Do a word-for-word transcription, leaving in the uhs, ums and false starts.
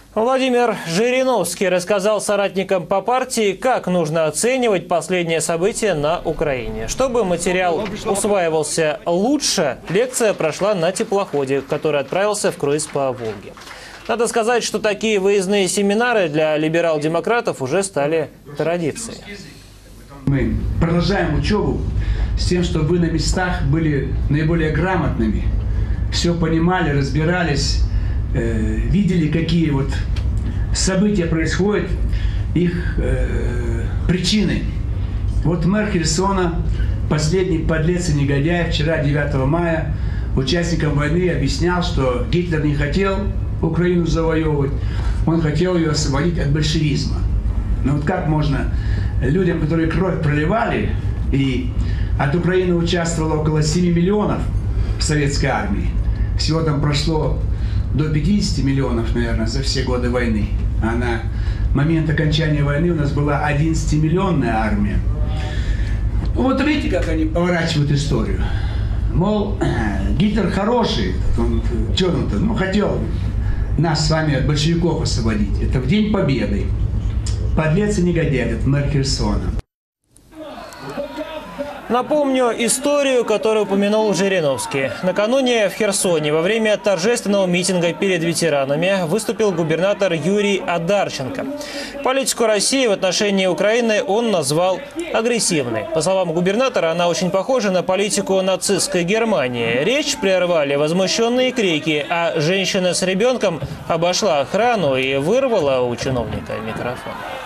Владимир Жириновский рассказал соратникам по партии, как нужно оценивать последние события на Украине. Чтобы материал усваивался лучше, лекция прошла на теплоходе, который отправился в круиз по Волге. Надо сказать, что такие выездные семинары для либерал-демократов уже стали традицией. Мы продолжаем учебу с тем, чтобы вы на местах были наиболее грамотными, все понимали, разбирались, э, видели, какие вот события происходят, их э, причины. Вот мэр Херсона, последний подлец и негодяй, вчера, девятого мая, участникам войны объяснял, что Гитлер не хотел Украину завоевывать, он хотел ее освободить от большевизма. Но вот как можно людям, которые кровь проливали, и от Украины участвовало около семи миллионов в советской армии, всего там прошло до пятидесяти миллионов, наверное, за все годы войны, а на момент окончания войны у нас была одиннадцатимиллионная армия. Вот видите, как они поворачивают историю. Мол, Гитлер хороший, он, что он-то, ну, хотел нас с вами от большевиков освободить. Это в День Победы. Подлец и негодяй, этот мэр Херсона. Напомню историю, которую упомянул Жириновский. Накануне в Херсоне во время торжественного митинга перед ветеранами выступил губернатор Юрий Одарченко. Политику России в отношении Украины он назвал агрессивной. По словам губернатора, она очень похожа на политику нацистской Германии. Речь прервали возмущенные крики, а женщина с ребенком обошла охрану и вырвала у чиновника микрофон.